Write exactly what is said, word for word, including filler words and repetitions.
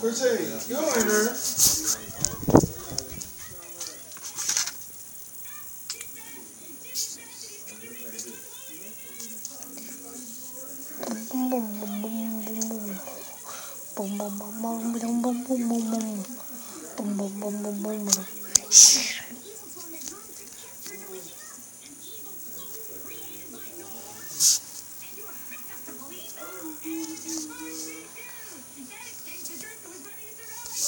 Appreciate you in there. Boom boom boom boom boom boom boom boom boom boom boom boom boom boom boom boom boom boom boom boom.